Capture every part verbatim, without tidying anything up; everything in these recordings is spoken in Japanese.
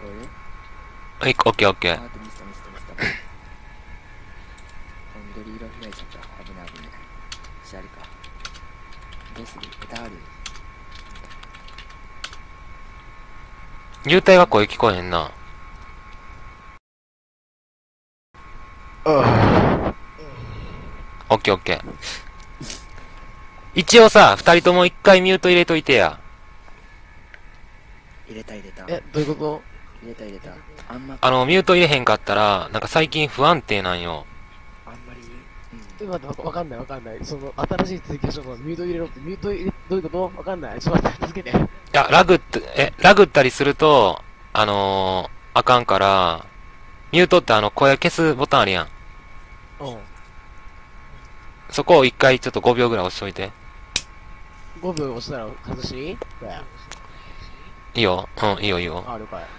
こえる？ はい、オッケーオッケー。 あーとミストミストミスト。緑色開いちゃった。危ない危ない。シャリか。どうする？歌ある？ 渋滞が声聞こえへんな。オッケーオッケー。一応さ、二人とも一回ミュート入れといてや。 入れた入れた。 え、どういうこ入れた入れた。あんま、 あの、ミュート入れへんかったら、なんか最近不安定なんよ。 あんまり、 とえ、待って、わかんないわかんない。その、新しい追加書のミュート入れろって、ミュート入れ、どういうことわかんない。ちょっと待って、続けて。 いや、ラグって、え、ラグったりすると、あのー、あかんから、ミュートってあの、声消すボタンあるやん。 うん。 そこを一回ちょっとごびょうぐらい押しといて。 ごびょう押したら外しにこれ。 いいよ。うん、いいよいいよ。 あ、了解。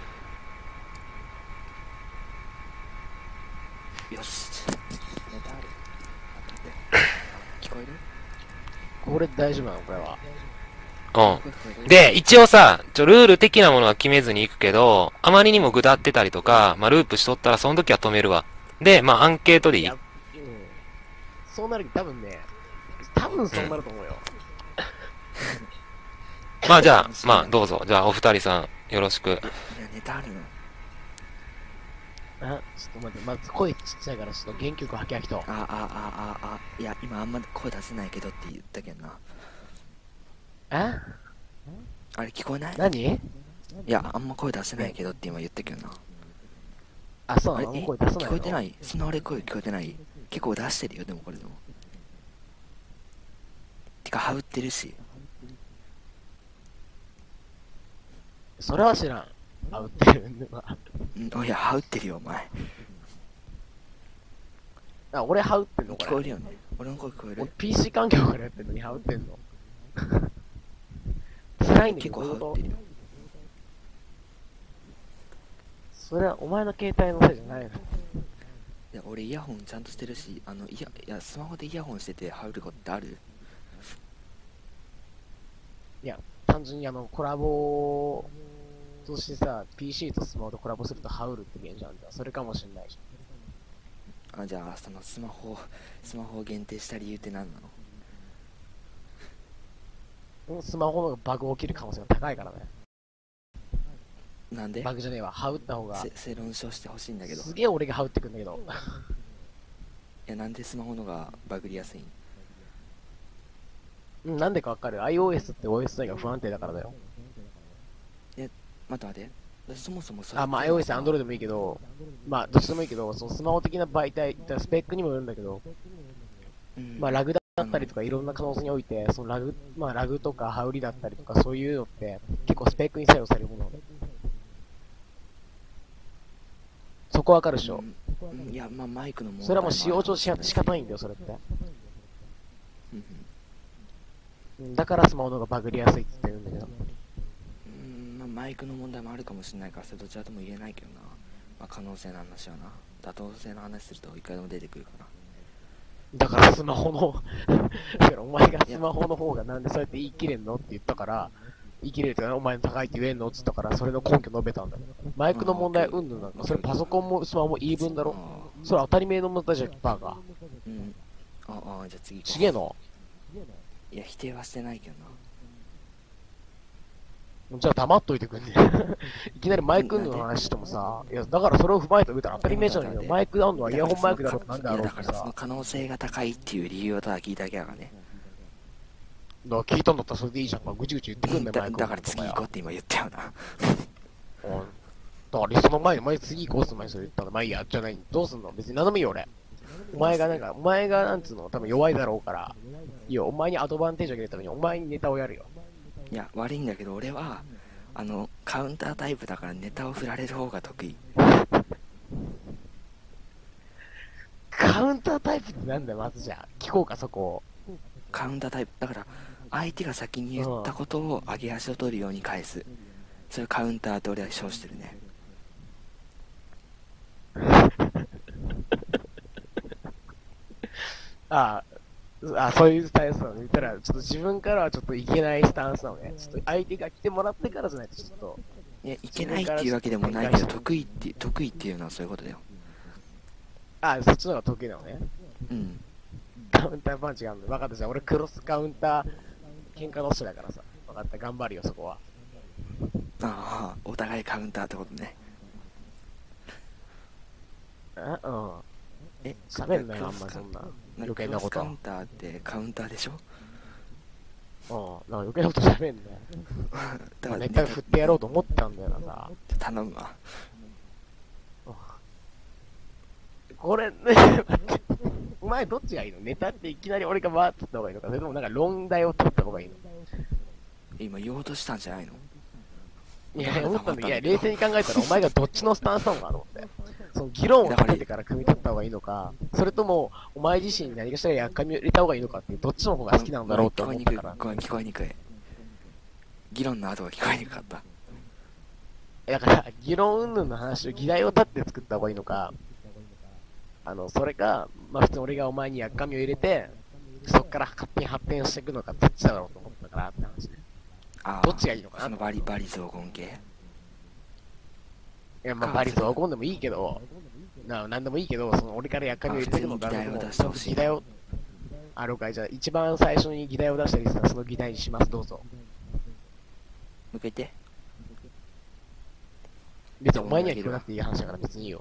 よし。ネタある？聞こえる？ これ大丈夫なのこれは。 うん。で、一応さ、ちょ、ルール的なものは決めずに行くけど、あまりにもぐだってたりとか、まあ、ループしとったら、その時は止めるわ。で、まあ、アンケートでいい。 いや、うん。そうなるけど、多分ね、多分そうなると思うよ。 まあ、じゃあ、まあ、どうぞ。じゃあ、お二人さん、よろしく。 いや、ネタあるの？ あ、ちょっと待って、まず声ちっちゃいから、ちょっと原曲吐き吐きと。 あ、あ、あ、あ、あ、いや、今あんま声出せないけどって言ったけどな。 えあれ聞こえない？ 何いや、あんま声出せないけどって今言ったけどな。 あ、そうあれ、 なのえ声出さないの聞こえてない？その俺声聞こえてない？結構出してるよ、でもこれでも。てか、羽打ってるし。 それは知らん。あ、売ってるんだ。 んいや、羽打ってるよ、お前。 あ、俺羽打ってんのこれ。 聞こえるよね。俺の声聞こえ俺る？ ピーシー 環境からやってんのに羽打ってんの。辛いんだけ結ど、どういうこと構羽打ってるよ。 それはお前の携帯のせいじゃないの。 いや、俺イヤホンちゃんとしてるし、あの、いや、いや、スマホでイヤホンしてて羽打ることってある？ いや、単純にあの、コラボとしてさ、ピーシー とスマホとコラボすると羽織るって現象なんだ。それかもしんないじあ、じゃあ、そのスマホ、スマホを限定した理由って何なの？ ゃん。スマホのバグ起きる可能性が高いからね。 なんで？ バグじゃねえわ。羽打った方が。 せ正論書してほしいんだけど。いすげえ俺が羽打ってくんだけど。 や、なんでスマホのがバグりやすいん？ うん、なんでかわかる？ iOS って オーエスアイ が不安定だからだよ。 待って待って。そもそもそれあ、まあ iOS、Android でもいいけど、まあどっちでもいいけど、そのスマホ的な媒体、スペックにもよるんだけど、 うんまあラグだったりとかいろんな可能性において、そのラグ、まあラグとか羽織だったりとかそういうのって結構スペックに作用されるもの。そこわかるでしょ？ うんうんいや、まあマイクの問題それはもう使用上しもあるかもしれない仕方ないんだよ、それって。 うんうんうんだからスマホの方がバグりやすいって言ってるんだけど。 うんまあ、マイクの問題もあるかもしれないからそれどちらとも言えないけどな、まあ、可能性の話はな、妥当性の話するといくらでも出てくるからだからスマホのだからお前がスマホの方がなんでそうやって言い切れんのって言ったから、言い切れるってお前の高いって言えんのって言ったから、それの根拠述べたんだよ。マイクの問題うんぬんなんか、それパソコンもスマホも言い分だろ。 あそれ当たり前の問題じゃん、バカ。 ーうんああじゃあ次行こうちげえのいや否定はしてないけどなじゃあ黙っといてくんねいきなりマイクうんぬんの話してもさ、いや、だからそれを踏まえておいたら当たり前じゃないよ。マイクダウンのはイヤホンマイクだろってなんでだろうってさ。 いやだからその可能性が高いっていう理由をただ聞いただけだからねだから聞いたんだったらそれでいいじゃん。まあ、ぐちぐち言ってくんねだマイクだから次行こうう。 って今言ったよなうんだからその前に、前次行こうっす前にそれ言ったら、まあいいや、じゃない、どうすんの別に何でもいいよ俺。お前がなんか、お前がなんつうの、多分弱いだろうから、いいよ、お前にアドバンテージをあげるためにお前にネタをやるよ。 いや悪いんだけど俺はあのカウンタータイプだからネタを振られる方が得意カウンタータイプってなんだよ、まずじゃあ。聞こうか、そこを。 カウンタータイプだから相手が先に言ったことを上げ足を取るように返すそれをカウンターって俺は称してるねああ、あそういうスタンスなの。言ったら、ちょっと自分からはちょっといけないスタンスなのね。ちょっと相手が来てもらってからじゃないと、ちょっと、 いやいけないっていうわけでもないけど、得意って得意っていうのはそういうことだよ。 あ、そっちの方が得意なのね。 うん。 カウンターパンチがあるの。分かったじゃん。俺クロスカウンター喧嘩の人だからさ。分かった。頑張るよ、そこは。 ああ、お互いカウンターってことね。 えうん。 え、 喋んなよ、あんまそんな。余計なことは。 クロスカウンターってカウンターでしょ。 うん。なんか余計なこと喋んなよ。 だからネタ振ってやろうと思ったんだよなさ。 頼むわ。 これね、待って。お前どっちがいいの？ネタっていきなり俺がバーッとった方がいいのか、それともなんか論題を取った方がいいの？ 今言おうとしたんじゃないの？ いや、思ったんだけど、いや、冷静に考えたらお前がどっちのスタンスなのかと思って。その議論を立ててから組み立てた方がいいのか、それとも、お前自身に何かしらやっかみを入れた方がいいのかっていう、どっちの方が好きなんだろうって思ったから。 ごめん、聞こえにくい。議論の後が聞こえにくかった。 だから、議論云々の話を議題を立って作った方がいいのか、あの、それか、まあ普通に俺がお前にやっかみを入れて、そっから勝手に発展していくのか、どっちだろうと思ったからって話ね。 ああ、 どっちがいいのかな？ そのバリバリ雑言系。 いや、まあ、バリと怒んでもいいけど、な、なんでもいいけど、その俺からやっかみを入れてるのか、 議題を出してほしい。 議題を、あ、了解。じゃあ、一番最初に議題を出したリスナー、その議題にします、どうぞ。 向けて。 別にお前には聞こえなくていい話だから別にいいよ。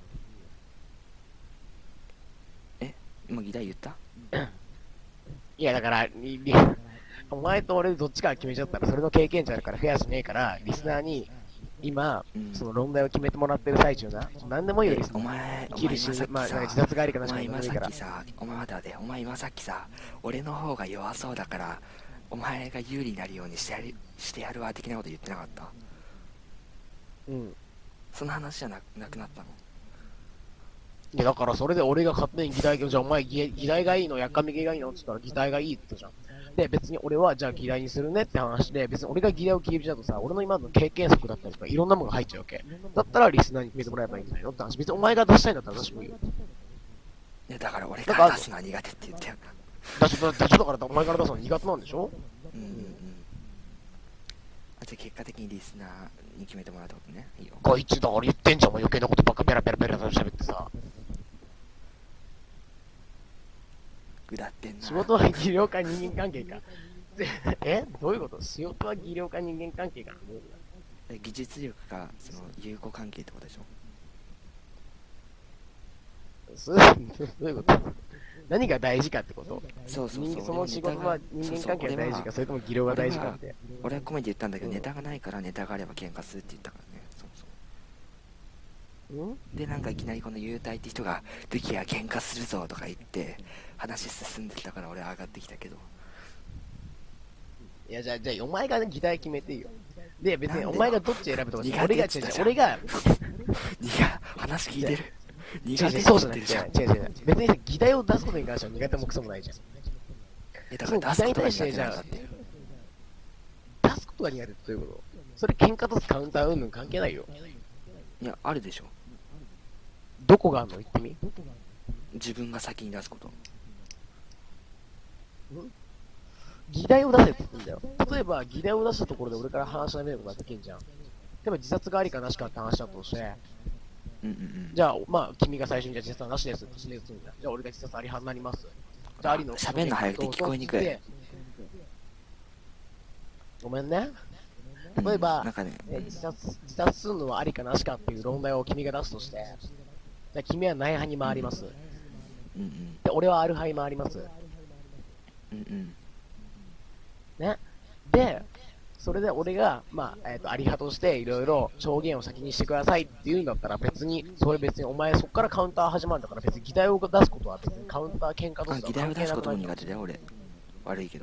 え、今議題言った？ いや、だから、りりお前と俺どっちか決めちゃったら、それの経験値あるからフェアじゃねえから、リスナーに、今、うん、その論題を決めてもらってる最中な。何でもいいよ、リスナー。 お前、 生きるし、まあ、自殺がありかなしかお前今さっきさ、お前待て、お前今さっきさ、俺の方が弱そうだから、お前が有利になるようにしてやる、してやるわ的なこと言ってなかった？ うん。 その話じゃな、なくなったの？ いや、だからそれで俺が勝手に議題、じゃあお前議題がいいの、やっかみ系がいいのって言ったら議題がいいって言ったじゃん。で、別に俺はじゃあ議題にするねって話で、別に俺が議題を決めるじゃとさ、俺の今の経験則だったりとかいろんなものが入っちゃうわけ。だったらリスナーに決めてもらえばいいんじゃないのって話。別にお前が出したいんだったら私もいいよ。 いや、だから俺から出すのは苦手って言ったよな。出し、出しだからお前から出すのは苦手なんでしょ？ うんうんうん。あ、じゃあ結果的にリスナーに決めてもらうってことね。いいよ。 こいつだから言ってんじゃん、余計なことばっかペラペラペラと喋ってさ。 ぐだってんな。 仕事は技量か人間関係か。えどういうこと？仕事は技量か人間関係か。 技術力か、その、友好関係ってことでしょ？ そういうこと？何が大事かってこと？ そうそうそう。 その仕事は人間関係が大事か、それとも技量が大事かって。 俺はコメディ言ったんだけど、ネタがないからネタがあれば喧嘩するって言ったからね。そうそう。うん？で、なんかいきなりこの幽体って人が、ルキが喧嘩するぞとか言って、話進んできたから俺は上がってきたけど。 いや、じゃあ、じゃあ、お前が議題決めていいよ。で、別にお前がどっち選ぶとか、俺が、違う違う、俺が、 いや、話聞いてる。 苦手そうじゃなくて、違う違う。別に議題を出すことに関しては苦手もクソもないじゃん。 え、だから出すことが苦手なんだって。 出すことが苦手ってどういうこと？それ喧嘩とカウンターうんぬん関係ないよ。 いや、あるでしょ。 どこがあんの？言ってみ。 自分が先に出すこと。 ん？議題を出せって言ってんだよ。例えば、議題を出したところで俺から話しなめることができんじゃん。例えば自殺がありかなしかって話だとして、 うんうんうん、 じゃあ、まあ、君が最初にじゃあ自殺はなしですって指令するんだ。じゃあ俺が自殺あり派になります。じゃあありの。 喋んの早くて聞こえにくい。 ごめんね。例えば、 うん、なんかね、 え自殺、自殺するのはありかなしかっていう論題を君が出すとして、じゃあ君はない派に回ります。 うんうん、 で、俺はある派に回ります。 うんうん。 ね。で、それで俺が、まあ、えっ、ー、と、あり派としていろいろ証言を先にしてくださいって言うんだったら別に、それ別にお前そっからカウンター始まるんだから別に議題を出すことは別にカウンター喧嘩としては関係なくない。あ、 議題を出すことも苦手だよ、俺。悪いけど。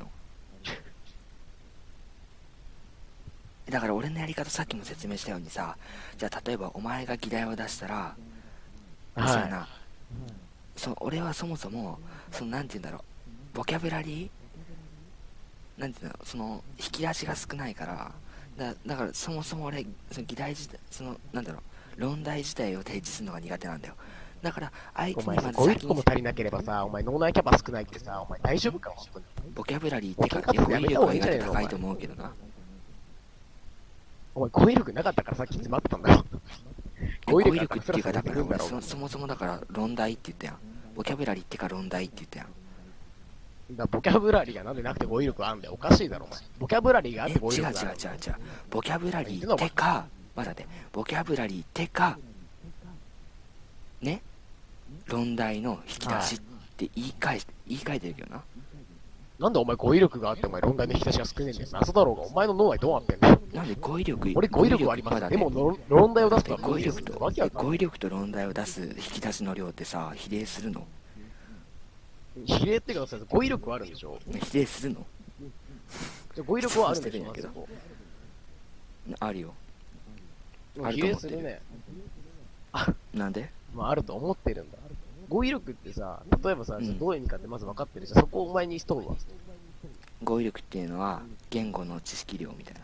だから俺のやり方さっきも説明したようにさ、じゃあ例えばお前が議題を出したら、はい、そうやな、うん、そう、俺はそもそも、そのなんて言うんだろう、ボキャブラリーなんていうの、その引き出しが少ないから、だだからそもそも俺その議題自体、そのなんだろう、論題自体を提示するのが苦手なんだよ。だから相手にまず先に、お前ごいっこも足りなければさ、お前脳内キャパ少ないってさ、お前大丈夫か？本当にボキャブラリーってか、語彙力は意外と高いと思うけどな。 お前語彙力なかったからさっき詰まってたんだよ。 語彙語彙力力っていうか、だから俺だろそそもそもだから論題って言ったやん。ボキャブラリーってか論題って言ったやん。 だボキャブラリーがなんでなくて語彙力あんだよ。おかしいだろ、お前。ボキャブラリーがあっえ、 て語彙違う違う力がある。 違う違う。ボキャブラリーってか、まだね、ボキャブラリーってか、ね、論題の引き出しって言い換え、言い換えてるけどな。 なんでお前語彙力があってお前論題の引き出しが少ねえんだよ。謎だろうが。お前の脳はどうなってんだよ。 なんで語彙力、 俺語彙力はあります。 だでも論論題を出すのは語彙力と、 わけわかんない語彙力と論題を出す引き出しの量ってさ、比例するの？ 比例ってかさ、語彙力はあるんでしょ。 比例するの？ じゃあ語彙力はあるんでしょ。 そうしてるんやけどまずそこあるよ。 でも比例するね。 なんで？ まああると思ってるんだ。語彙力ってさ、例えばさ、 うんどういう意味かってまず分かってるじゃん。そこをお前にしとるわ。 語彙力っていうのは言語の知識量みたいな。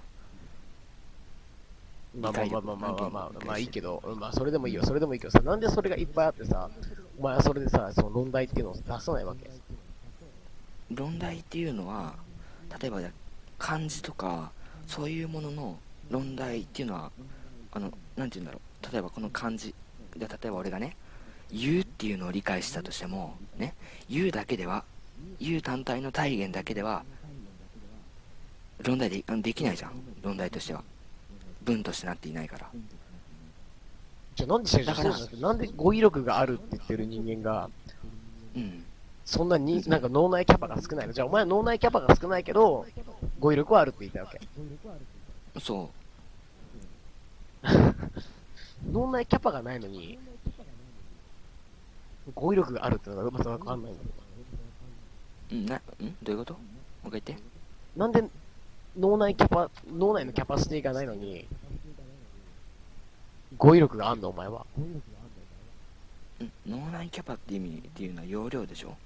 まあまあ理解力まあまあまあまあまあ、 理解まあいいけど、うんまあそれでもいいよ、それでもいいけどさ、なんでそれがいっぱいあってさ、お前はそれでさ、その論題っていうのを出さないわけ。 論題っていうのは、例えば漢字とかそういうものの論題っていうのは、あのなんて言うんだろう、例えばこの漢字で、例えば俺がね言うっていうのを理解したとしてもね、言うだけでは、言う単体の体現だけでは論題でできないじゃん。論題としては文としてなっていないから。 じゃあなんで先だから生なんで語彙力があるって言ってる人間が、 うんそんなに、なんか脳内キャパが少ないの？じゃあお前は脳内キャパが少ないけど、語彙力はあるって言いたいわけ。 そ脳内キャパがないのに、語彙力があるってのがまたわかんないんだけう、うんな、んどういうこと？もう一回言って。 ど。なんで脳内キャパ、脳内のキャパシティがないのに、語彙力があんのお前は。 うん脳内キャパって意味っていうのは容量でしょ。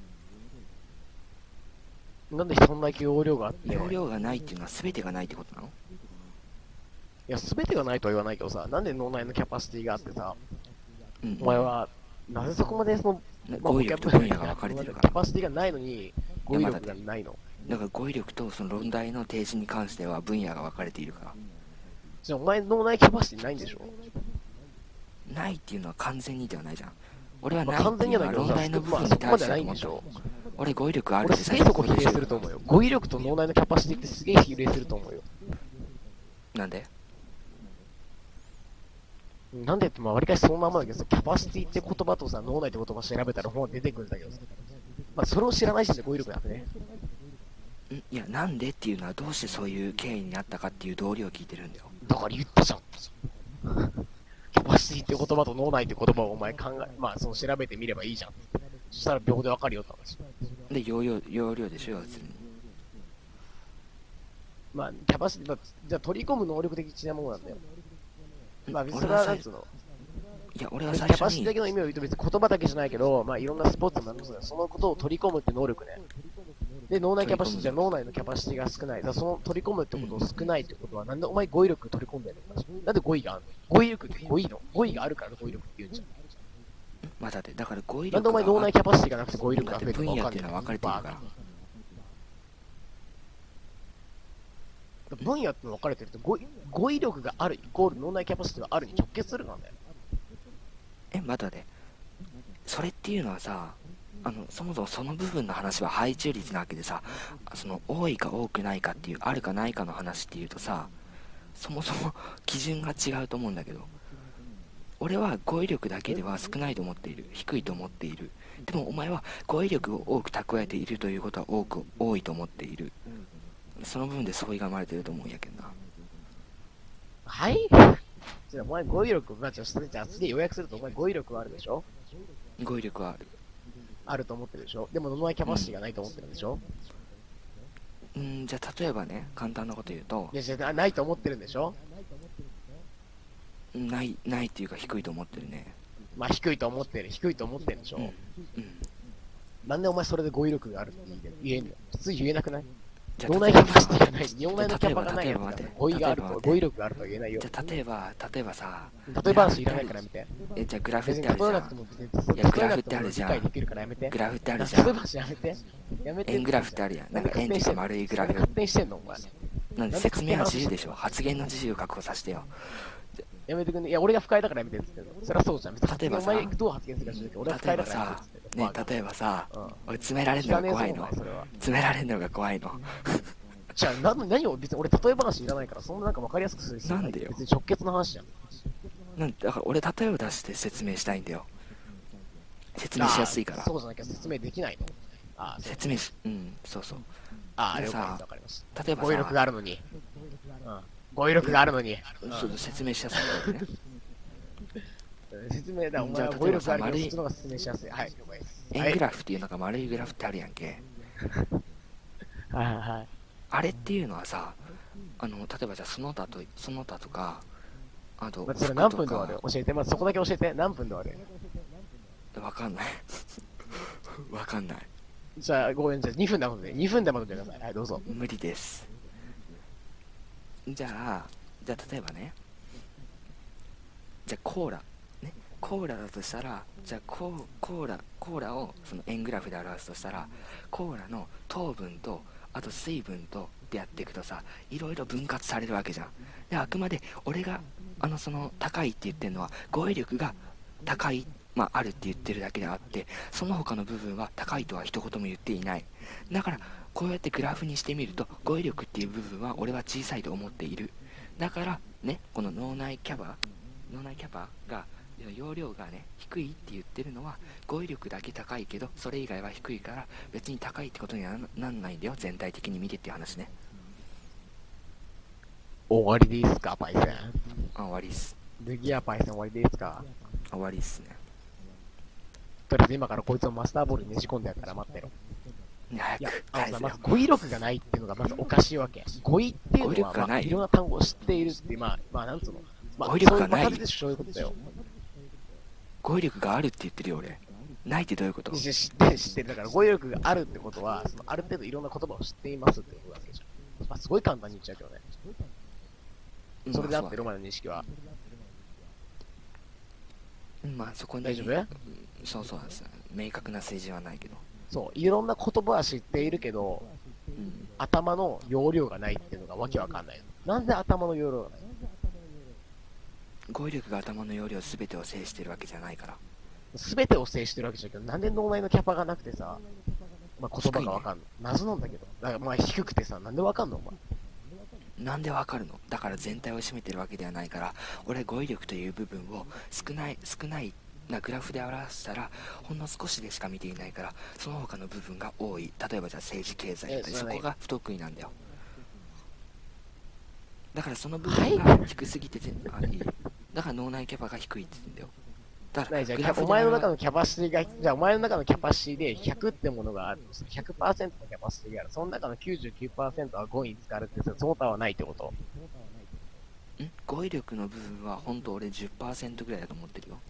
なんでそんだけ容量があって、 容量がないっていうのは全てがないってことなの？ いや、すべてがないとは言わないけどさ、なんで脳内のキャパシティがあってさ、 うんお前は、なぜそこまでその、まあ語彙力と分野が分かれてるから。 キャパシティがないのに、語彙力がないの。 だから語彙力とその論題の提示に関しては分野が分かれているから。 じゃあお前脳内キャパシティないんでしょ？ ないっていうのは完全にではないじゃん。俺はまあ、 ないっていうのは完全にはないけどさ、 論題の部まあ分にそこまでない対してだと思ったんでしょ？ 俺語彙力あるって俺すげえとこ比例すると思うよ。語彙力と脳内のキャパシティってすげえ比例すると思うよ。 なんで？ なんでって、まあ、わりかしそのままだけどさ、キャパシティって言葉とさ、脳内って言葉調べたら本は出てくるんだけどさ。まあ、それを知らないしで語彙力なくね。 んいや、なんでっていうのはどうしてそういう経緯になったかっていう道理を聞いてるんだよ。 だから言ったじゃん。キャパシティって言葉と脳内って言葉をお前考え、まあ、その調べてみればいいじゃん。そしたら秒でわかるよって話。 で、容量、容量でしょ、要するに。 まあ、キャパシティ、まあ、じゃあ取り込む能力的なものなんだよ。まあ、別にそれはなんつうの。 いや、俺はキ最初にャパシティだけの意味を言うと別に言葉だけじゃないけど、まあいろんなスポーツもなんですよ。そのことを取り込むって能力ね。で、脳内キャパシティじゃ脳内のキャパシティが少ない。だからその取り込むってことを少ないってことは、なんでお前語彙力取り込んでるの？なんで語彙があるの？語彙力って語彙の語彙があるから語彙力って言うんじゃん。 まあだって、だから語彙力なんでお前脳内キャパシティがなくて語彙力が増えてる分か分かんない。 野っていうのは分かれているから。 分野っての分かれてるって語彙、語彙力があるイコール脳内キャパシティがあるに直結するなんだよ。 え、まだで、それっていうのはさ、あの、そもそもその部分の話は配中率なわけでさ、その、多いか多くないかっていう、あるかないかの話っていうとさ、そもそも基準が違うと思うんだけど、俺は語彙力だけでは少ないと思っている。低いと思っている。でもお前は語彙力を多く蓄えているということは多く、多いと思っている。その部分で相違が生まれてると思うんやけどな。 はいじゃあお前語彙力、まあ、じゃあじゃあ次で要約するとお前語彙力はあるでしょ？ 語彙力はある。 あると思ってるでしょ？でも脳内キャパシティがないと思ってるでしょ？ うん、じゃあ例えばね、簡単なこと言うとい、や、じゃあないと思ってるんでしょ？ ない、ないっていうか低いと思ってるね。 まあ低いと思ってる、低いと思ってるでしょ？ うん。うん。 なんでお前それで語彙力があるって言えんの？普通言えなくない？ じ脳内キャパシティがない、脳内のキャパがないやつだから語彙があると、語彙力があるとは言えないよ。 じゃあ例えば、例えばさ、 例え話いらないからやめて。 え、じゃあグラフっ別てあるじゃ。 に例えなんくても別に、 いやグラフってあるじゃん理解できるからやめて。 グラフってあるじ例えゃん。 話やめて。やめて。 円グラフってあるやん。なんか円とか丸いグラフ。 勝手にしてんのお前。 なんでなんで説明は自由勝手に話してんのでしょ。発言の自由を確保させてよ。 やめてくんね。いや、俺が不快だからやめてっつってんの。そりゃそうじゃん。別に例えばさお前どう発言するか知るけど、俺は不例えば快だからやめてさっつってんの。 ね例えばさ、 うん。 俺詰められる聞かねえぞ、 のが怖いのお前、それは。 詰められるのが怖いの。 じゃあ、な何を、別に俺例え話いらないから、そんななんか分かりやすくする必要なんでよ別に直結の話じゃん。 なんだから俺例えを出して説明したいんだよ。説明しやすいからあーそうじゃなきゃ説明できないの。ああ、そう説明しうんそうそう。 ああ、 でさ了解です。わかりました。 例えば語彙力さがあるのに。うん。語彙力があるのに。 そう説明しやすいんだよね。 うん説明だ、おじ前はゃあ例えばさ語彙力があるけど、 丸いそっちの方が説明しやすい。はい、了解です。 円グラフっていうのが丸いグラフってあるやんけ。 はいはいはい。 あれっていうのはさ、あの例えばじゃあその他とその他とか、あとまずそれ何分で終わる教えて、まずそこだけ教えて、何分で終わるわかんない。わかんない。 じゃあ、ごめん、じゃあにふんで待って、にふんで待ってください。はい、どうぞ。 無理です。じゃあじゃあ例えばね、じゃあコーラね、コーラだとしたら、じゃあコーコーラコーラをその円グラフで表すとしたら、コーラの糖分とあと水分とってやっていくとさ、いろいろ分割されるわけじゃん。であくまで俺があのその高いって言ってるのは語彙力が高い、まあ、あるって言ってるだけであって、その他の部分は高いとは一言も言っていない。だからこうやってグラフにしてみると、語彙力っていう部分は俺は小さいと思っている。だからね、この脳内キャパ脳内キャパが容量がね低いって言ってるのは、語彙力だけ高いけどそれ以外は低いから別に高いってことにはなんないんだよ、全体的に見てっていう話ね。 終わりでいいっすか、パイセン。 あ、終わりっす。 ルギアパイセン終わりでいいっすか。 終わりっすね。 とりあえず今からこいつをマスターボールにねじ込んでやるから待ってろ。 ね早いやく、 あのさ、 返せよまず。語彙力がないっていうのがまずおかしいわけ。語彙っていう語彙のは、まあ、 力がないいろんな単語を知っているっていう、まあ、まあ、なんつうの。まあ、 語彙力がないそういう、まあ、そういうことだよ。 語彙力があるって言ってるよ俺。ないってどういうこと？ 知って知ってる。だから語彙力があるってことは、そのある程度いろんな言葉を知っていますってことわけじゃん。まあ、すごい簡単に言っちゃうけどね。 うんそれであってる、おまあ前の認識は。 そうまあそこに大丈夫うんそうそうなんですね。明確な数字はないけど、 そう、いろんな言葉は知っているけど、 うん、 頭の容量がないっていうのがわけわかんない。なんで頭の容量がない語彙力が頭の容量全てを制してるわけじゃないから。 すべてを制してるわけじゃんけど、なんで脳内のキャパがなくてさ、まあ、言葉がわかんの、謎なんだけど。だからまあ低くてさ、なんでわかんのお前。 なんでわかるの？だから全体を占めてるわけではないから、俺語彙力という部分を少ない少ないなグラフで表したらほんの少しでしか見ていないから、その他の部分が多い。例えばじゃあ政治経済だったり、 えそれそこが不得意なんだよ。だからその部はい分が低すぎてて、あいいよ。だから脳内キャパが低いって言ってんだよ。だかないじゃあらグラフでお前の中表のキャパシティが、じゃあお前の中のキャパシティでひゃくってものがあるとする。ひゃくパーセントのキャパシティがある。その中のきゅうじゅうきゅうパーセントは語彙に使われてる。その他はないってことん語彙力の部分は本当俺じゅっパーセントぐらいだと思ってるよ。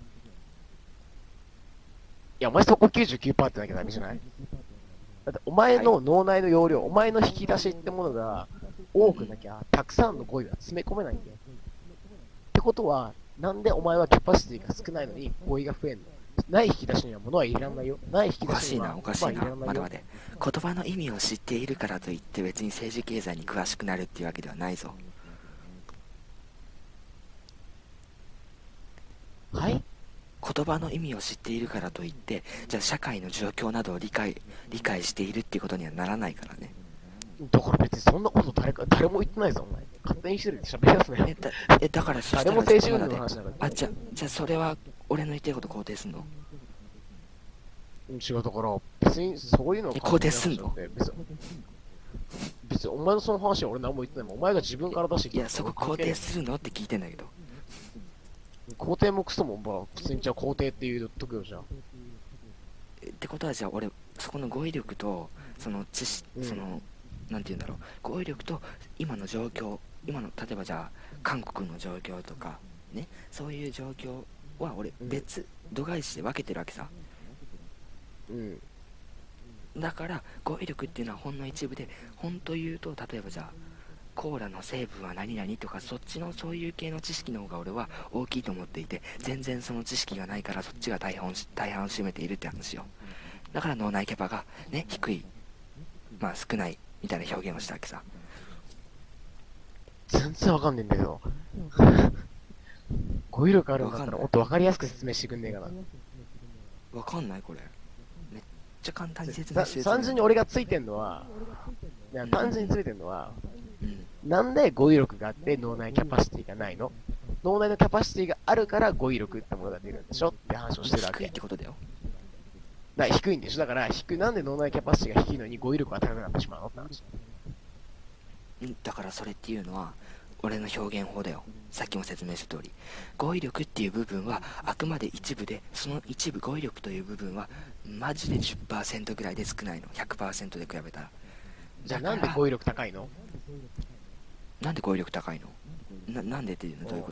いや、お前そこきゅうじゅうきゅうパーセントってなきゃダメじゃないだってお前の脳内の容量、お前の引き出しってものが多くなきゃ、たくさんの語彙が詰め込めないんだよ。ってことは、なんでお前はキャパシティが少ないのに語彙が増えんのない引き出しには物は入れらんないよ。ない引きおかしいな出しにはおかしいな言葉は入れらんないよ。 まだまだ言葉の意味を知っているからといって別に政治経済に詳しくなるっていうわけではないぞ。 はい言葉の意味を知っているからといってじゃあ社会の状況などを理解理解しているっていうことにはならないからね。 だから別にそんなこと誰か、誰も言ってないぞ、お前。勝手に一人で喋り出すね。 えだえだからそしたら誰も政治運ちょっと動の話だから。 待ってあじゃじゃあそれは俺の言ってること肯定すんの？ 違う、だから、別にそういうのをえ肯定すんの別に、別にお前のその話は俺何も言ってないもん。お前が自分から出してきたいやそこ肯定するのって聞いてんだけど。 肯定もクソも、まあ、普通にじゃあ肯定って言うとくよ、じゃあ。 ってことはじゃあ俺そこの語彙力とその知識、 うんそのなんて言うんだろう、語彙力と今の状況、今の例えばじゃあ韓国の状況とかね、そういう状況は俺うん別、度外視で分けてるわけさ。 うん。 だから語彙力っていうのはほんの一部で、本当言うと例えばじゃあコーラの成分は何々とかそっちのそういう系の知識の方が俺は大きいと思っていて、全然その知識がないからそっちが大半を大半を占めているって話よ。だから脳内キャパがね低い、まあ少ないみたいな表現をしたわけさ。 全然わかんねえんだけど。語彙力あるんだったらもっとわかりやすく説明してくんねえかな。 わかんないこれ。めっちゃ簡単に説さ明してる。 単純に俺がついてんのは、いや単純についてんのは、 うん。 なんで語彙力があって脳内キャパシティがないの？脳内のキャパシティがあるから語彙力ってものが出るんでしょって話をしてるわけ。 低いってことだよ。 だから低いんでしょ。だから低い、なんで脳内キャパシティが低いのに語彙力が高くなってしまうのって話。 うんだからそれっていうのは俺の表現法だよ。さっきも説明した通り、語彙力っていう部分はあくまで一部で、その一部語彙力という部分はマジで じゅっパーセント ぐらいで少ないの。 ひゃくパーセント で比べたら。 じゃあだからなんで語彙力高いの？ なんで語彙力高いの？ななんでっていうのどういうこと？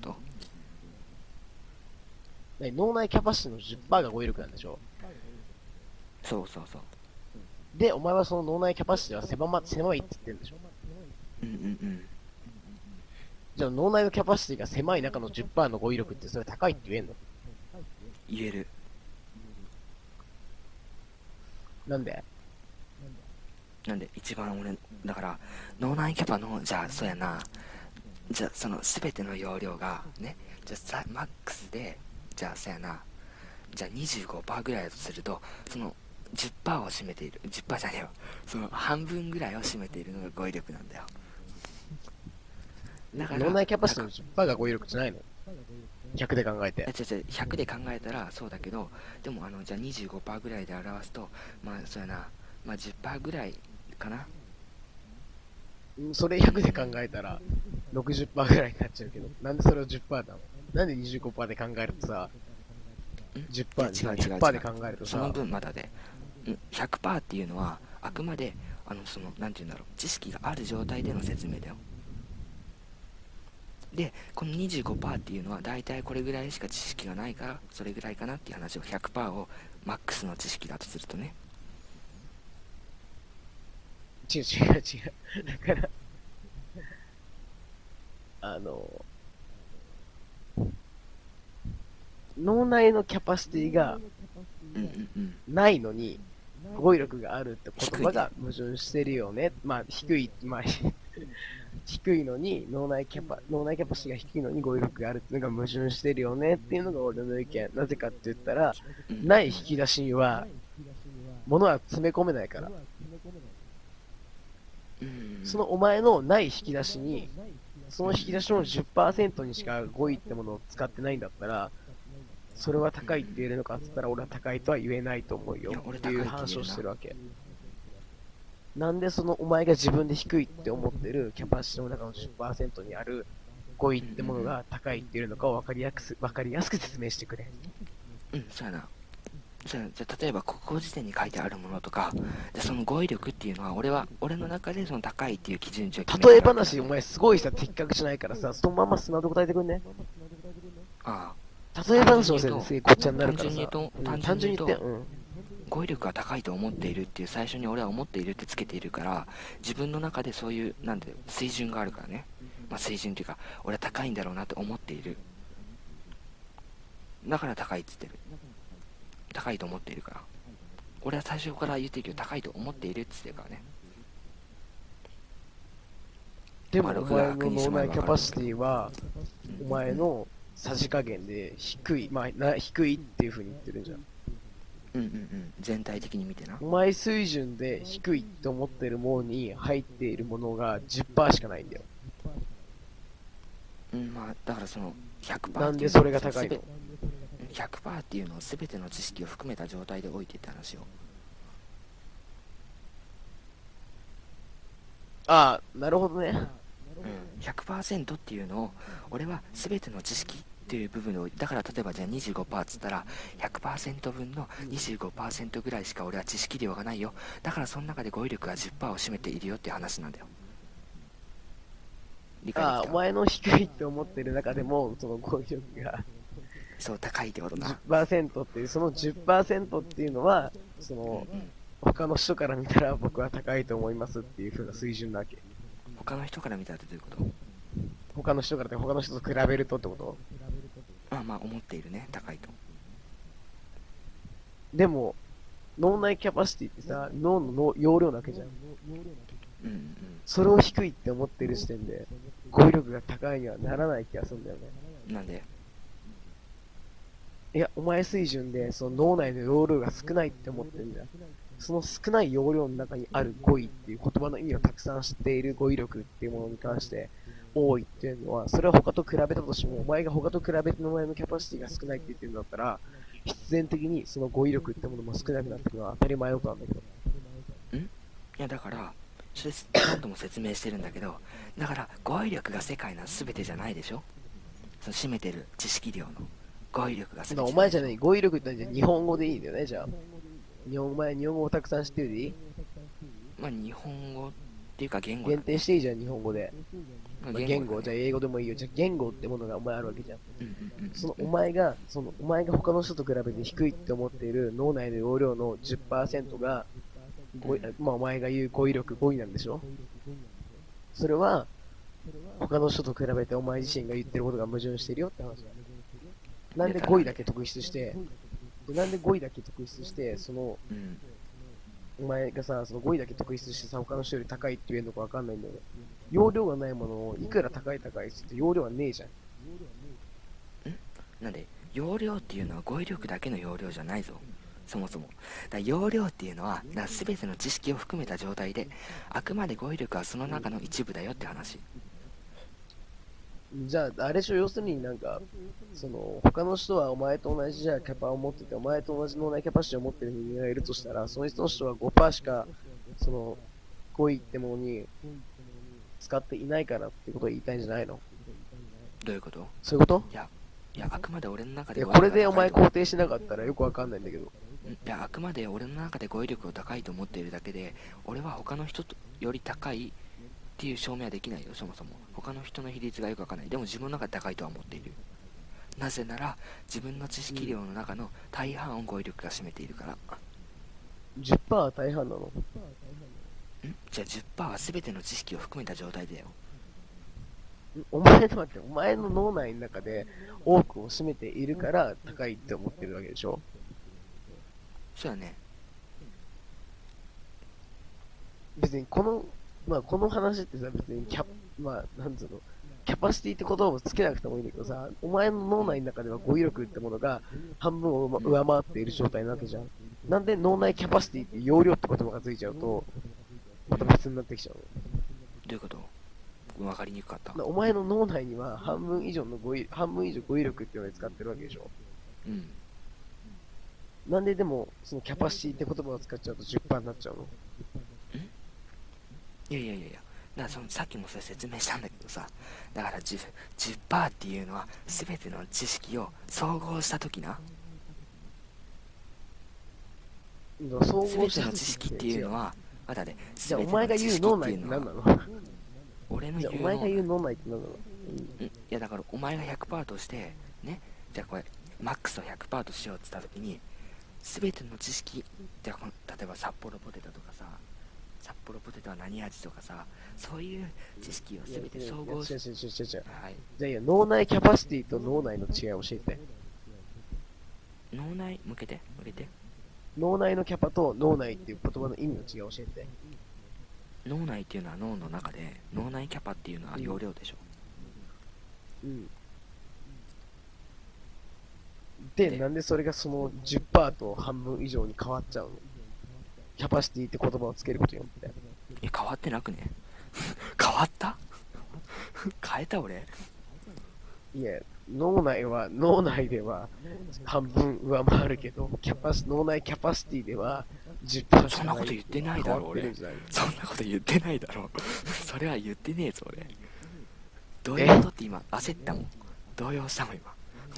ね脳内キャパシティの じゅっパーセント が語彙力なんでしょ。 そうそうそう。 で、お前はその脳内キャパシティは狭ま、狭いって言ってるんでしょ。 うんうんうん。 じゃあ脳内のキャパシティが狭い中の じゅっパーセント の語彙力ってそれ高いって言えんの？ 言える。 なんで？ なんで一番俺だから脳内キャパのじゃあそうやな、じゃあその全ての容量がね、じゃあさマックスでじゃあそうやな、じゃあ にじゅうごパーセント ぐらいだとすると、その じゅっパーセント を占めている じゅっパーセント じゃねえよ、その半分ぐらいを占めているのが語彙力なんだよ。だから脳内キャパシティの じゅっパーセント が語彙力じゃないの？ひゃくで考えて。 違う違うひゃくで考えたらそうだけど、でもあのじゃあ にじゅうごパーセント ぐらいで表すと、まあそうやな、まあ じゅっパーセント ぐらいかな。 うんそれひゃくで考えたら ろくじゅっパーセント ぐらいになっちゃうけど、なんでそれを じゅっパーセント なの？なんで にじゅうごパーセント で考えるとさ、じゅっパーセント、 いや違う違う違うひゃくパーセント で考えるとそのさ、 分まだで、うん、ひゃくパーセント っていうのはあくまであのそのなんて言うんだろう、知識がある状態での説明だよ。でこの にじゅうごパーセント っていうのは大体これぐらいしか知識がないからそれぐらいかなっていう話を ひゃくパーセント をマックスの知識だとするとね。 違う違う違う。だから、あの、脳内のキャパシティがうんうんうんないのに、語彙力があるって言葉が矛盾してるよね。まあ、低い、まあ、低いのに脳内キャパ、脳内キャパシティが低いのに語彙力があるっていうのが矛盾してるよねっていうのが俺の意見。なぜかって言ったら、 うんない引き出しには、物は詰め込めないから。 うんそのお前のない引き出しに、その引き出しの じゅっパーセント にしか語彙ってものを使ってないんだったら、それは高いって言えるのかって言ったら、俺は高いとは言えないと思うよいや俺っていう高いって言えるな話をしてるわけ。なんでそのお前が自分で低いって思ってるキャパシティの中の じゅっパーセント にある語彙ってものが高いって言えるのかを分かりやす分かりやすく説明してくれ。 うんそうやな。じゃあじゃあ例えば国語辞典に書いてあるものとか、じゃあその語彙力っていうのは俺は俺の中でその高いっていう基準値を決めて例えるわけだ話、お前すごいさ、的確じゃないからさ、そのまま素直で答えてくんね。 あ例え話のせいですげえごっちゃになるからさ。 単純に言うとうん単単純に言って、 純に言うとうん。 語彙力が高いと思っているっていう最初に俺は思っているってつけているから、自分の中でそういうなんで水準があるからね、まあ、水準っていうか俺は高いんだろうなって思っている、だから高いっつってる、高いと思っているから、俺は最初から言ってるけど高いと思っているっつってるからね。 でもまあお前の脳内キャパシティは、 うんお前のさじ加減で低い、まあな低いっていう風に言ってるじゃん。 うんうんうん全体的に見てな。 お前水準で低いって思ってるものに入っているものが じゅっパーセント しかないんだよ。 うんまあだからその ひゃくパーセントなんでそれが高いの？ ひゃくパーセント っていうのを全ての知識を含めた状態で置いてって話を。 ああ、なるほどね。 うん、ひゃくパーセント っていうのを俺は全ての知識っていう部分で置いて、だから例えばじゃあ にじゅうごパーセント っつったら ひゃくパーセント 分の にじゅうごパーセント ぐらいしか俺は知識量がないよ、だからその中で語彙力が じゅっパーセント を占めているよっていう話なんだよ。理解でああ、 きた？ お前の低いって思ってる中でも、その語彙力がそう高いってことな。 じゅっパーセント っていう、その じゅっパーセント っていうのは、その、 うん他の人から見たら僕は高いと思いますっていう風な水準なわけ。 他の人から見たらってどういうこと？ 他の人からって他の人と比べるとってこと？ まあまあ思っているね、高いと。 でも、脳内キャパシティってさ、脳の脳容量だけじゃん。 ううんうんそれを低いって思ってる時点で、語彙力が高いにはならない気がするんだよね。 なんで？ いや、お前水準で、その脳内の容量が少ないって思ってるんだよ。その少ない容量の中にある語彙っていう言葉の意味をたくさん知っている語彙力っていうものに関して多いっていうのは、それは他と比べたとしても、お前が他と比べてお前のキャパシティが少ないって言ってるんだったら、必然的にその語彙力ってものも少なくなってくるのは当たり前のことなんだけど。 いやだからそれ何度も説明してるんだけど、だから語彙力が世界の全てじゃないでしょ。その占めてる知識量の語彙力が全てじゃないでしょ。 お前じゃない、語彙力ってのは日本語でいいんだよね、じゃあ。日本語、お前日本語をたくさん知ってるでいい？ まあ日本語っていうか言語だ限定していいじゃん、日本語で。 まあまあ、言語、 だねじゃあ英語でもいいよ。じゃあ言語ってものがお前あるわけじゃん。 うんうんうんそのお前が、そのお前が他の人と比べて低いって思っている脳内の容量のじゅっパーセントが、語彙まあお前が言う語彙力語彙なんでしょ？それは、他の人と比べてお前自身が言ってることが矛盾してるよって話だ。なんで語彙だけ特筆して、なんで語彙だけ特筆して、その、 うんお前がさ、その語彙だけ特筆してさ、他の人より高いって言えるのかわかんないんだよね。容量がないものを、いくら高い高いって言って容量はねえじゃん。 なんで容量っていうのは語彙力だけの容量じゃないぞ、そもそも。だから容量っていうのはだから全ての知識を含めた状態で、あくまで語彙力はその中の一部だよって話。 じゃあ、あれでしょ、要するになんか、その、他の人はお前と同じじゃあキャパを持ってて、お前と同じ脳内キャパシティを持ってる人間がいるとしたら、その人の人は ごパーセント しか、その、語彙ってものに使っていないからってことを言いたいんじゃないの？ どういうこと？ そういうこと？ いやいやあくまで俺の中でいや、 語彙力がこれでお前高いと肯定しなかったらよくわかんないんだけど。 んいやあくまで俺の中で語彙力を高いと思っているだけで、俺は他の人とより高いっていう証明はできないよ。そもそも他の人の比率がよくわかんない。でも自分の中で高いとは思っている。なぜなら自分の知識量の中の大半を語彙力が占めているから。 じゅっパーセント は大半なの？ んじゃあ じゅっパーセント は全ての知識を含めた状態だよ。 お前の待って、お前の脳内の中で多くを占めているから高いって思ってるわけでしょ？ そうだね。 別にこの、まあこの話ってさ、別にキャ、まあなんつうの、キャパシティって言葉をつけなくてもいいんだけどさ、お前の脳内の中では語彙力ってものが半分を上回っている状態なわけじゃん。なんで脳内キャパシティって容量って言葉がついちゃうと、また別になってきちゃうの。 どういうこと？分かりにくかった。 なお前の脳内には半分以上の語彙、半分以上語彙力っていうのに使ってるわけでしょ。 うんなんででも、そのキャパシティって言葉を使っちゃうと じゅっパーセント になっちゃうの？ いやいやいやいや、だからそのさっきもそれ説明したんだけどさ、だから じゅっパーセント っていうのは全ての知識を総合した時な、 総合全してたの知識っていうのはまだね、 じゃあお全て前が言うの知識脳内ってっていうのは何なの？ 俺のじゃ言うのあお前が言う脳内って何なの？ うんいやだからお前が ひゃくパーセント としてね、じゃあこれマックスを ひゃくパーセント としようって言った時に、全ての知識、じゃあこの例えば札幌ポテトとかさ、札幌ポテトは何味とかさ、そういう知識を全て総合し違う違う違う違う違う。 はい、 じゃあいや、脳内キャパシティと脳内の違いを教えて。 脳内向けて向けて脳内のキャパと脳内っていう言葉の意味の違いを教えて。 脳内っていうのは脳の中で、脳内キャパっていうのは容量でしょ。 うん。で、 でなんでそれがその じゅっパーセント と半分以上に変わっちゃうの？キャパシティって言葉をつけることによって。 え変わってなくね？変わった変えた俺？ いや、脳内は、脳内では半分上回るけど、キャパシ、脳内キャパシティではじゅっパーセントしそかない。 んなこと言ってないだろ俺。 変わってるんじゃない？ そんなこと言ってないだろそれは言ってねえぞ俺。どういうことって今焦ったもん。動揺したもん今。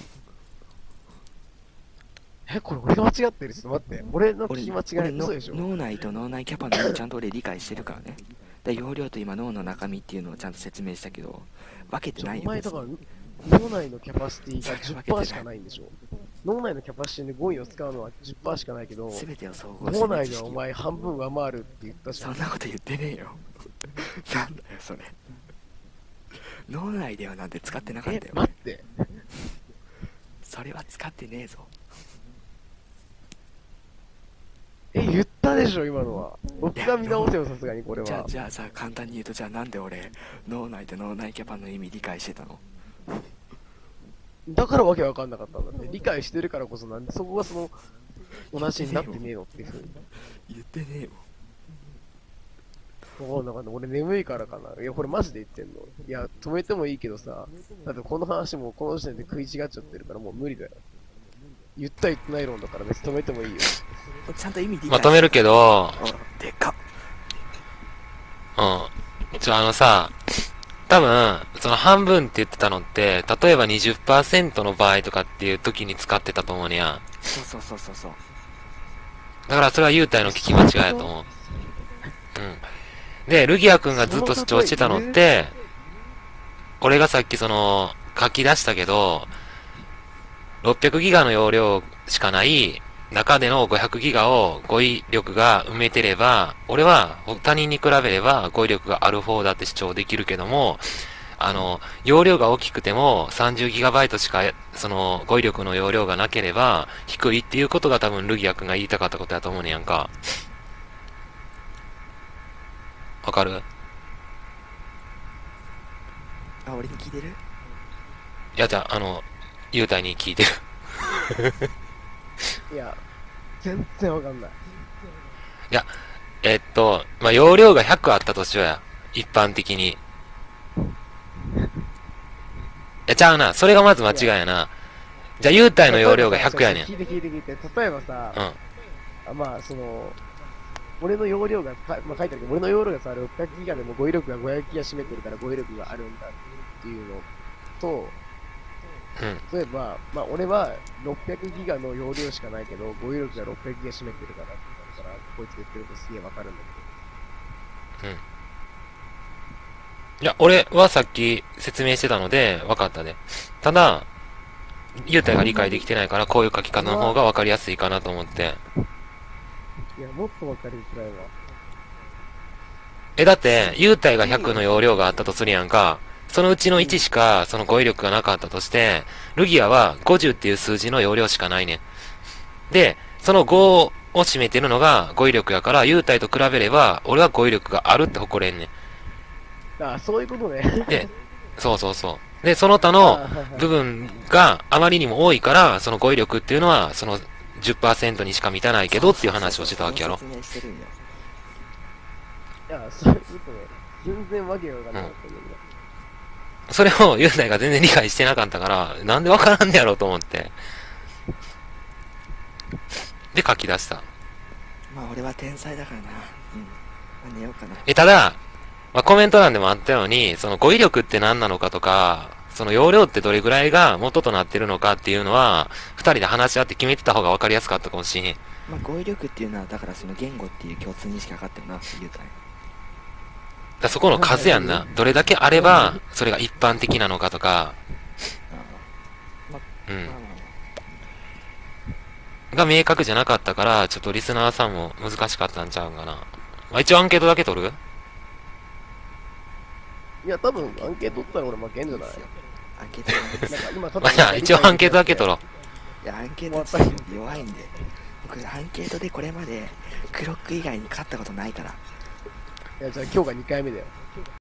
え、これ俺が間違ってる？ちょっと待って。俺の聞俺き間違い俺の嘘でしょ？ 脳内と脳内キャパの意味ちゃんと俺理解してるからね。で容量と今脳の中身っていうのをちゃんと説明したけど、分けてないよ。 お前だ別にから、脳内のキャパシティが じゅっパーセント しかないんでしょ？脳内のキャパシティで語彙を使うのは じゅっパーセント しかないけど、 全てを総合して脳内ではお前半分上回るって言ったじゃん。 そんなこと言ってねえよなんだよそれ。脳内ではなんて使ってなかったえよ、 待って。 それは使ってねえぞ。 え、言ったでしょ、今のは。僕が見直せよ、さすがにこれじゃあは。 じゃあさ、簡単に言うと、じゃあなんで俺脳内で脳内キャパの意味理解してたの？ だからわけわかんなかったんだって。理解してるからこそなんでそこがその、同じになってねえのっていうふうに。 言ってねえよ。 わかんなかった。俺眠いからかな。いや、これマジで言ってんの。いや、止めてもいいけどさ、だってこの話もこの時点で食い違っちゃってるからもう無理だよ。言った言ってない論だから別に止めてもいいよ。 ちゃんと意味理解まとめるけど、 うんでかっ。 うん。ちょ、あのさ、多分、その半分って言ってたのって、例えばにじゅっパーセントの場合とかっていう時に使ってたと思うねや。 そうそうそうそうそう。 だからそれは優待の聞き間違いやと思う。うん。で、ルギア君がずっと主張してたのって、俺がさっきその、書き出したけど、ろっぴゃくギガの容量しかない中でのごひゃくギガを語彙力が埋めてれば、俺は他人に比べれば語彙力がある方だって主張できるけども、あの、容量が大きくても さんじゅうギガバイト しか、その、語彙力の容量がなければ低いっていうことが多分ルギア君が言いたかったことやと思うねやんか。わかる？ あ、俺に聞いてる？ いや、じゃあ、あの、雄太に聞いてる。 いや、全然わかんない。 いや、えっと、まあ、容量がひゃくあったとしようや。一般的に。いや、ちゃうな。それがまず間違いやな。じゃあ、優待の容量がひゃくやねん。 聞いて聞いて聞いて。例えばさ、 うん。 あまあ、その、俺の容量が、かまあ、書いてあるけど、俺の容量がさ、ろっぴゃくギガでも語彙力がごひゃくギガ占めてるから語彙力があるんだっていうのと、 うん。 例えば、まあ、俺はろっぴゃくギガの容量しかないけど、語彙力がろっぴゃくギガ占めてるから、だから、こいつ言ってることすげえわかるんだうん。いや、俺はさっき説明してたので、分かったで。ただ、優待が理解できてないから、こういう書き方の方が分かりやすいかなと思って。 けど。いや、もっとわかりづらいわ。 え、だって、優待がひゃくの容量があったとするやんか。そのうちのいちしか、その語彙力がなかったとして、ルギアはごじゅうっていう数字の容量しかないねん。で、そのごを占めてるのが語彙力やから、優待と比べれば、俺は語彙力があるって誇れんねん。 ああ、そういうことね。 で、そうそうそう。で、その他の部分があまりにも多いから、その語彙力っていうのは、そのじゅっパーセントにしか満たないけどっていう話をしてたわけやろ。 説明してるんよ。 いや、そういうことね。全然わけがわかんなかったんだけど。 それを雄大が全然理解してなかったから、なんでわからんねやろうと思って。で、書き出した。 まあ俺は天才だからな。うん。まあ寝ようかな。 え、ただ、まあ、コメント欄でもあったように、その語彙力って何なのかとか、その容量ってどれぐらいが元となってるのかっていうのは、二人で話し合って決めてた方がわかりやすかったかもしれん。 まあ語彙力っていうのは、だからその言語っていう共通認識がかかってるなって言うたんよ。 だそこの数やんな。どれだけあれば、それが一般的なのかとか、うん。が明確じゃなかったから、ちょっとリスナーさんも難しかったんちゃうんかな。まあ、一応アンケートだけ取る？ いや、多分、アンケート取ったら俺負けんじゃない？ アンケートなんなんか今、たまあ、じゃあ一応アンケートだけ取ろう。 いや、アンケートって弱いんで。僕、アンケートでこれまでクロック以外に勝ったことないから。 いや、じゃあ今日がにかいめだよ。